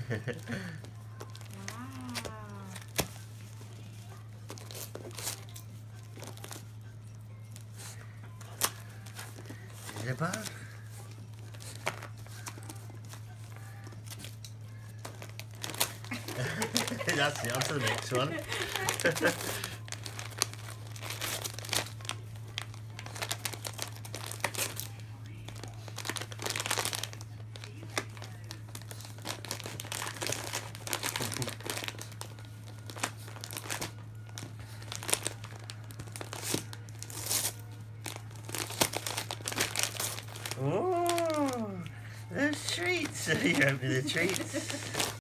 Is it bad? That's it, on to the next one. Oh, the treats! You open the treats.